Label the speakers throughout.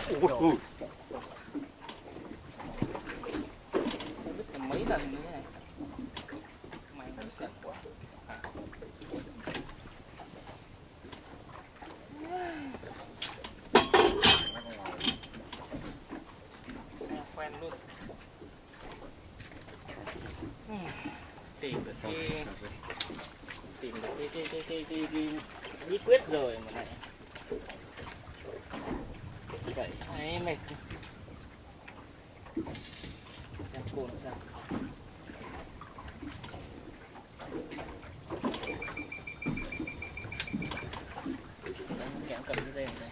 Speaker 1: Ui.
Speaker 2: Biết là mấy lần như thế này. Mày nó xịn quá. Quen luôn. Tìm được cái bí quyết rồi mà này sảy ấy mệt. Xem cồn sao. Kéo cầm cái dây này đây.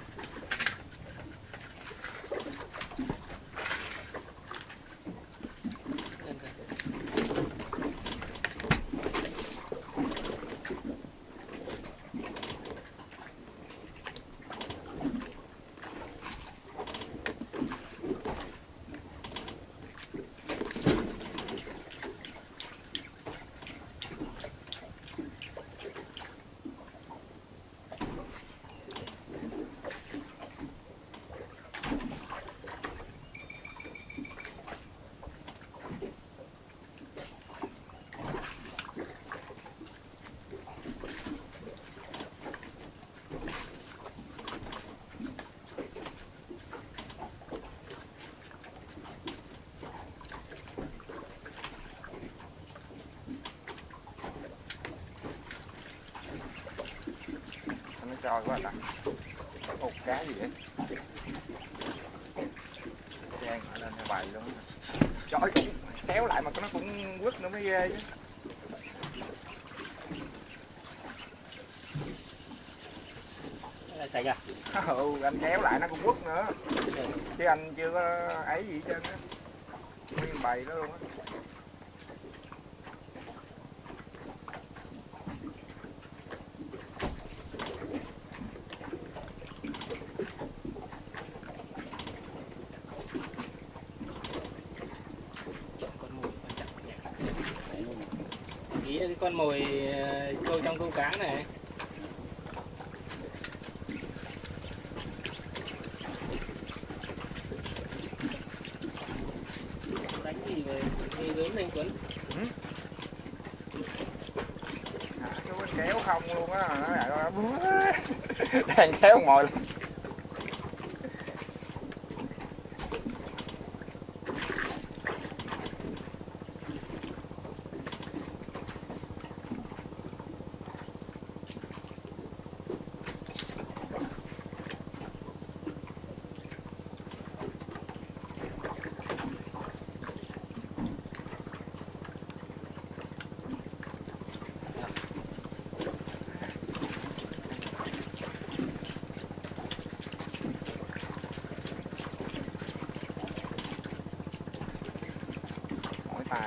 Speaker 1: Trời quá nè. Một cái gì vậy? Trang ở lên theo bày luôn. Trời ơi, kéo lại mà nó cũng quất nữa mới ghê chứ.
Speaker 2: Sạch à?
Speaker 1: Ừ, anh kéo lại nó cũng quất nữa. Chứ anh chưa có ấy gì hết trơn á. Nguyên bày đó luôn á.
Speaker 2: Ý là cái con mồi trôi trong câu cá này. Đánh gì về lớn lên Tuấn?
Speaker 1: Chú kéo không luôn á, nó đang kéo ngồi luôn. Tài.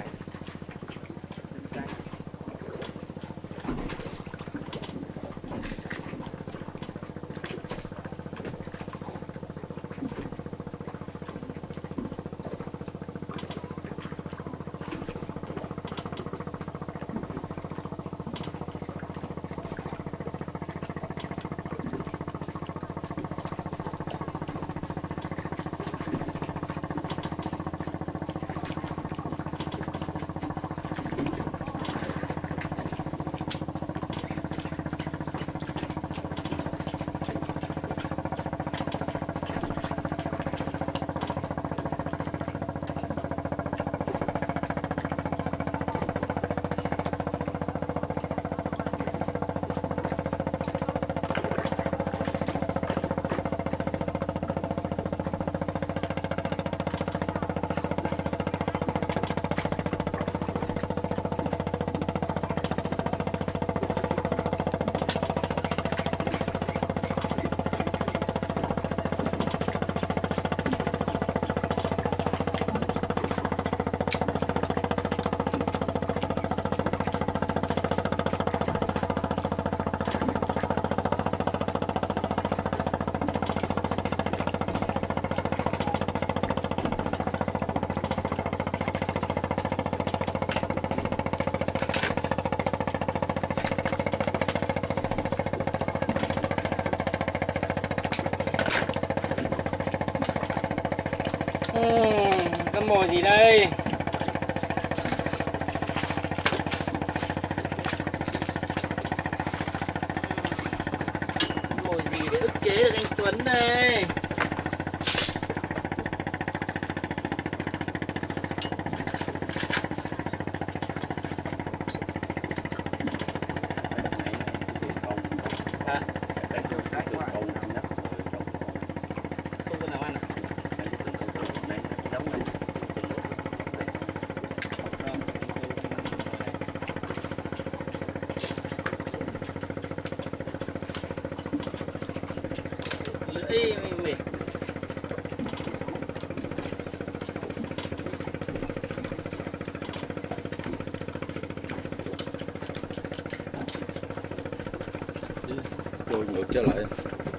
Speaker 2: Con mồi gì đây? Mồi gì để ức chế được anh Tuấn đây? Không có nào ăn à? Lưỡi mệt.
Speaker 3: Trôi ngược trở lại.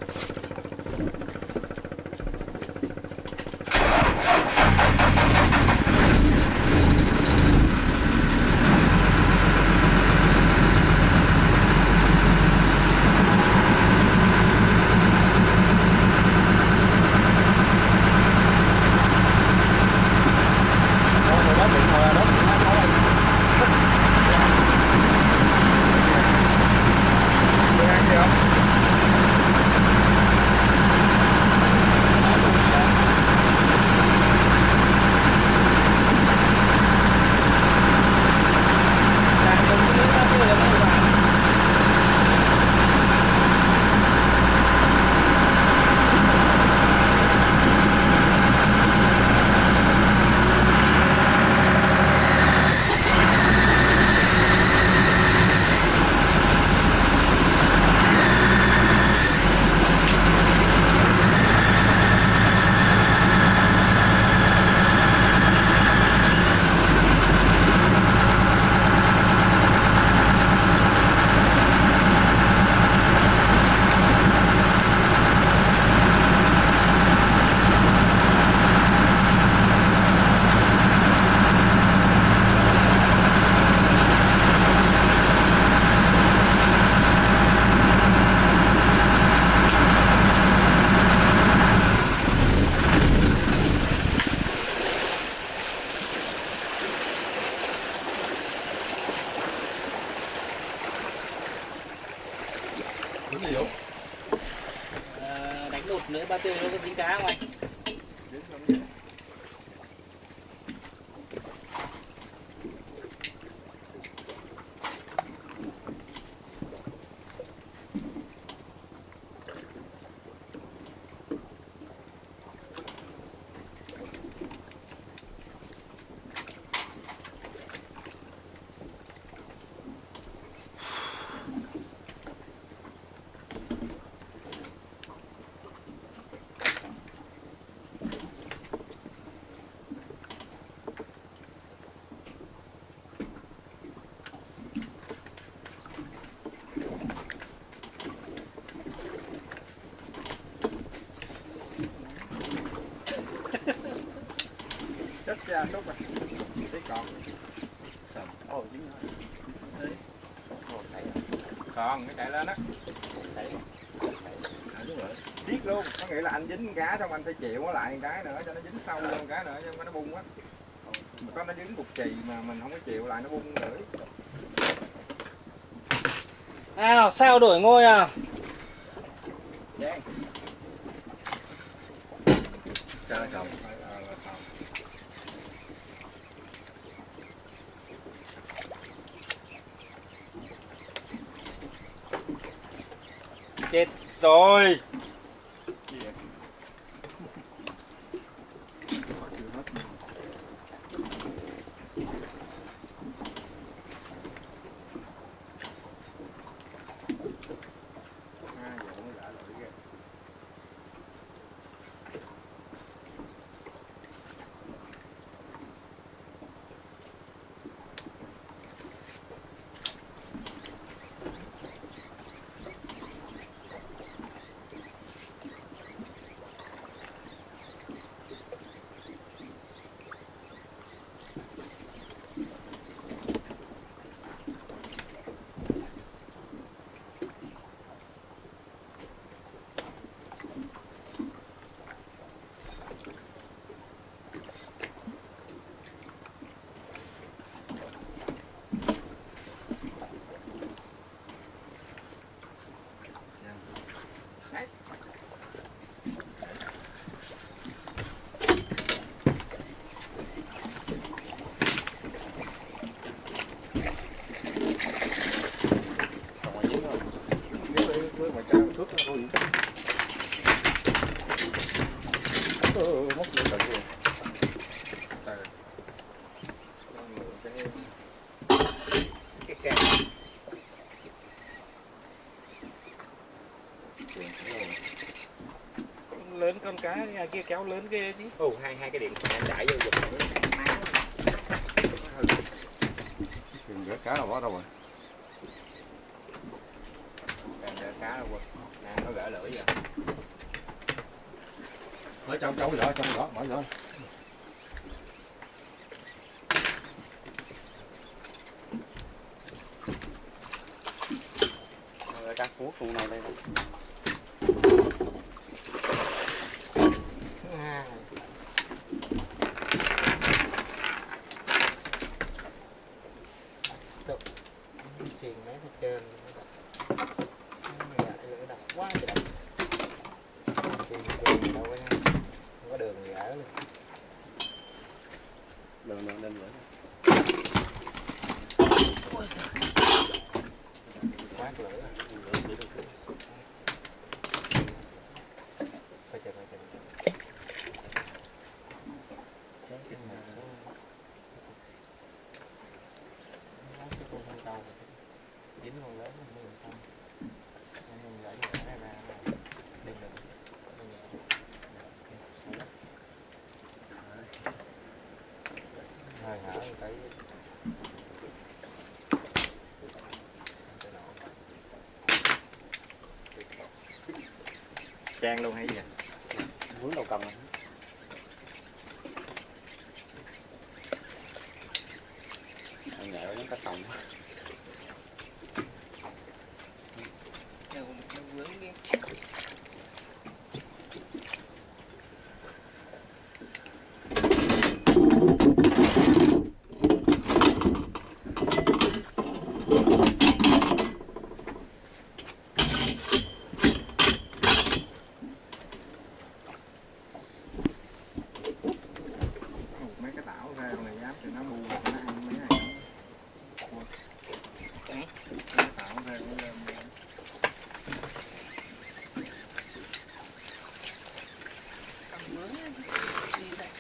Speaker 2: Đánh đột nữa ba tươi nó có dính cá không anh?
Speaker 1: Chết ra xúc rồi. Tí còn.
Speaker 3: Ồ, dính rồi.
Speaker 1: Còn cái chạy lên á. Xiết luôn, có nghĩa là anh dính cá xong anh phải chịu nó lại cái nữa cho nó dính sâu luôn cái nữa chứ nó bung á. Mà có nó dính cục chì mà mình không có chịu lại nó bung lưỡi.
Speaker 2: Nào, sao đổi ngôi à?
Speaker 1: Giang.
Speaker 3: Chơi chồng.
Speaker 2: Chết rồi. kia kéo lớn ghê chứ.
Speaker 1: Ồ, hai cái điện em đẩy vô giùm
Speaker 3: Đừng rửa cá là quá đâu rồi.
Speaker 1: rửa cá đâu quên. Nè, nó gỡ lưỡi rồi.
Speaker 3: Ở trong vỏ, mở vỏ.
Speaker 4: Rồi cá cuốc con này đây.
Speaker 2: Xiên mấy hết trơn. Lửa đập quá trời đập. Xiên đâu có nha. Không có đường gì ở luôn.
Speaker 4: Đường lên lửa.
Speaker 2: Ôi giời. Quát lửa. Phải chờ. Sáng cái này cái con thân tàu dính con lớn không yên tâm. Mình gửi nhẹ ra đừng nhẹ. Hơi hở một cái.
Speaker 1: Trang luôn hay gì vậy?
Speaker 4: Vướng đầu cầm. Nhẹ quá cá sòng.
Speaker 2: Vướng kia.
Speaker 1: Mấy cái tảo ra con này dám thì nó bu nó ăn mấy này. Cái tảo ra nó lên.
Speaker 2: Cầm vướng đi đây.